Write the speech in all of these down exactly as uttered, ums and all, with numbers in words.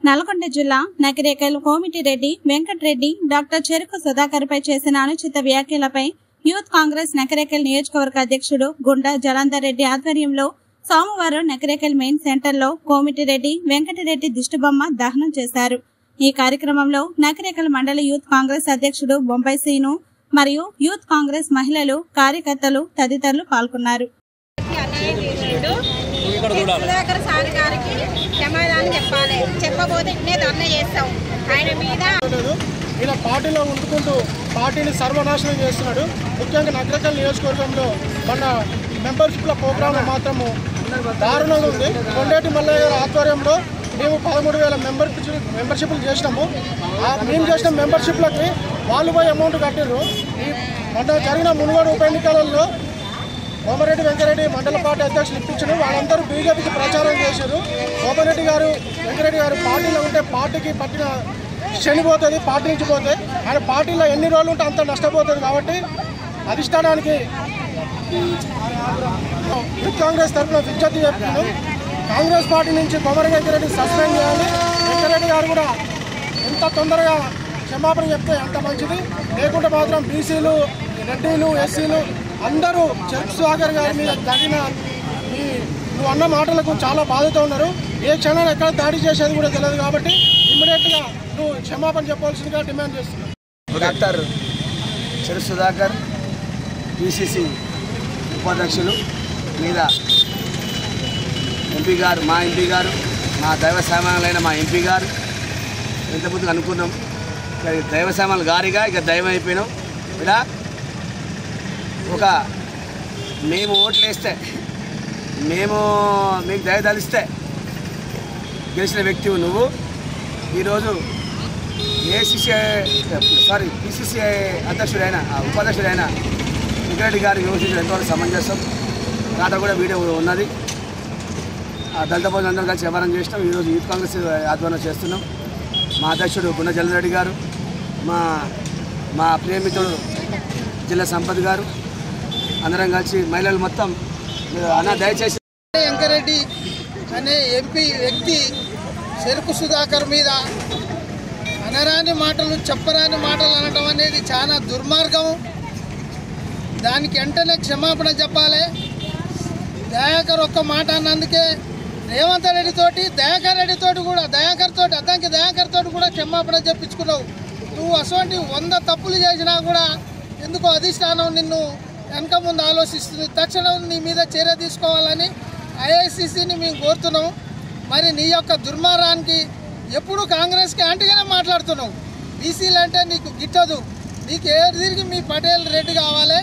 నల్గొండ జిల్లా నకిరేకల్ కోమిటిరెడ్డి వెంకటరెడ్డి డాక్టర్ చెరుకు సుధాకర్ పై చేసిన అనుచిత వ్యాఖ్యలపై యూత్ కాంగ్రెస్ నకిరేకల్ నియోజకవర్గ అధ్యక్షుడు గుండా జలంధర్ రెడ్డి ఆధ్వర్యంలో సోమవారం నకిరేకల్ మెయిన్ సెంటర్లో కోమిటిరెడ్డి వెంకటరెడ్డి దిష్టిబొమ్మ దహనం చేశారు। ఈ కార్యక్రమంలో నకిరేకల్ మండల యూత్ కాంగ్రెస్ అధ్యక్షుడు బొంబాయి సీను మరియు యూత్ కాంగ్రెస్ మహిళలు కార్యకర్తలు తదితరులు పాల్గొన్నారు। సుధాకర్ సార్ గారికి సమాధానం చెప్పాలి, చెప్పబోతే ధర్నా చేస్తాం ఆయన మీద। ఈయన పార్టీలో ఉంటుకుంటూ పార్టీని సర్వనాశనం చేస్తున్నాడు। ముఖ్యంగా నకిరేకల్ నియోజకవర్గంలో మన మెంబర్షిప్ల ప్రోగ్రాంలో మాత్రము దారుణంగా ఉంది। కొండేటి మల్లయ్య గారి ఆధ్వర్యంలో మేము పదమూడు వేల మెంబర్షిప్ మెంబర్షిప్లు చేసినాము। మేము చేసిన మెంబర్షిప్లకి వాళ్ళు పోయి అమౌంట్ కట్టారు। ఈ మొన్న జరిగిన మునుగోడు ఉప ఎన్నికలలో కోమరెడ్డి వెంకరెడ్డి మండల పార్టీ అధ్యక్షులు ఇప్పించారు। వాళ్ళందరూ బీజేపీకి ప్రచారం చేశారు। కోమరెడ్డి గారు వెంకరెడ్డి గారు పార్టీలో ఉంటే పార్టీకి పట్టిన శనిపోతుంది, పార్టీ నుంచి పోతే ఆయన పార్టీలో ఎన్ని రోజులు ఉంటే అంత నష్టపోతుంది। కాబట్టి అధిష్టానానికి యూత్ కాంగ్రెస్ తరఫున విజ్ఞప్తి చెప్తున్నాం, కాంగ్రెస్ పార్టీ నుంచి కోమరెడ్డి వెంకరెడ్డి సస్పెండ్ చేయాలి। వెంకరెడ్డి గారు కూడా ఎంత తొందరగా క్షమాపణ చెప్తే అంత మంచిది, లేకుంటే మాత్రం బీసీలు రెడ్డిలు ఎస్సీలు అందరూ చెరుకు సుధాకర్ గారి మీద జరిగిన ఈ నువ్వు అన్న మాటలకు చాలా బాధతో ఉన్నారు। ఏ క్షణం ఎక్కడ దాడి చేసేది కూడా తెలియదు, కాబట్టి ఇమ్మీడియట్గా నువ్వు క్షమాపణ చెప్పవలసిందిగా డిమాండ్ చేస్తున్నావు। డాక్టర్ చెరుకు సుధాకర్ పిసిసి ఉపాధ్యక్షులు మీద ఎంపీ గారు మా ఎంపీ గారు మా దైవ సామాన్యులైన మా ఎంపీ గారు ఇంతకుముందు అనుకున్నాం, దైవ సామాన్యులు గారిగా ఇక దైవం అయిపోయినాం। ఇక్కడ ఒక మేము ఓట్లు వేస్తే మేము మీకు దయ తలిస్తే గెలిచిన వ్యక్తివి నువ్వు ఈరోజు ఏసీసీ సారీ పిసిసి అధ్యక్షుడైన ఉపాధ్యక్షుడైన వెంకరెడ్డి గారు విమర్శించడం ఎంతవరకు సమంజసం, నాతో కూడా వీడియో ఉన్నది। దళిత బంధువులు అందరూ కలిసి వ్యవహారం చేసినాం। ఈరోజు యూత్ కాంగ్రెస్ ఆధ్వర్యంలో చేస్తున్నాం। మా అధ్యక్షుడు గుండా జలంధర్ రెడ్డి గారు, మా మా ప్రియమిత్రుడు జిల్లా సంపత్ గారు అందరం కలిసి మహిళలు మొత్తం అన్న దయచేసి వెంకరెడ్డి అనే ఎంపీ వ్యక్తి చెరుకు సుధాకర్ మీద అనరాని మాటలు చెప్పరాని మాటలు అనటం అనేది చాలా దుర్మార్గం। దానికి వెంటనే క్షమాపణ చెప్పాలి। దయాకర్ ఒక్క మాట అన్నందుకే రేవంత్ రెడ్డితోటి దయాకర్ రెడ్డితోటి కూడా దయాకర్ తోటి అద్దంకి దయాకర్ తోటి కూడా క్షమాపణ చెప్పించుకున్నావు। నువ్వు అటువంటి వంద తప్పులు చేసినా కూడా ఎందుకో అధిష్టానం నిన్ను వెనక ముందు ఆలోచిస్తుంది। తక్షణం నీ మీద చర్య తీసుకోవాలని ఐఐసిసిని మేము కోరుతున్నాం। మరి నీ యొక్క దుర్మార్గానికి ఎప్పుడు కాంగ్రెస్కి యాంటీగానే మాట్లాడుతున్నావు। బీసీలు అంటే నీకు గిట్టదు, నీకు ఏ తిరిగి మీ పటేల్ రెడ్డి కావాలి।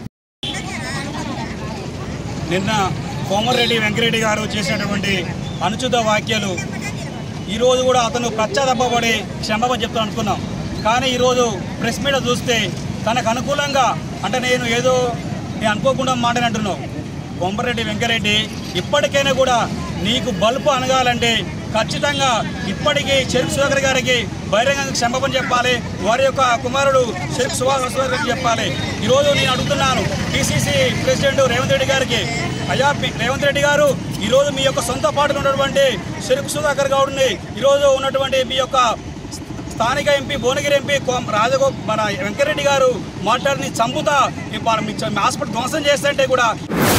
నిన్న కోమరెడ్డి వెంకరెడ్డి గారు చేసినటువంటి అనుచిత వ్యాఖ్యలు ఈరోజు కూడా అతను పశ్చాత్తాపపడి క్షమాపణ చెప్తాను అనుకున్నాం, కానీ ఈరోజు ప్రెస్ మీట్ చూస్తే తనకు అనుకూలంగా అంటే నేను ఏదో నేను అనుకోకుండా మాటని అంటున్నావు। కోమరెడ్డి వెంకరెడ్డి ఇప్పటికైనా కూడా నీకు బల్బు అనగాలంటే ఖచ్చితంగా ఇప్పటికీ చెరుకు సుధాకర్ గారికి బహిరంగంగా క్షమాపణ చెప్పాలి, వారి యొక్క కుమారుడు చెరుకు సుధాకర్ గారికి చెప్పాలి। ఈరోజు నేను అడుగుతున్నాను పిసిసి ప్రెసిడెంట్ రేవంత్ రెడ్డి గారికి, అయ్యా రేవంత్ రెడ్డి గారు ఈరోజు మీ యొక్క సొంత పార్టీలో ఉన్నటువంటి చెరుకు సుధాకర్ గౌడ్ని ఈరోజు ఉన్నటువంటి మీ యొక్క స్థానిక ఎంపీ భువనగిరి ఎంపీ రాజగో మన వెంకరెడ్డి గారు మాట్లాడిని చంపుతా హాస్పిటల్ ధ్వంసం చేస్తుంటే కూడా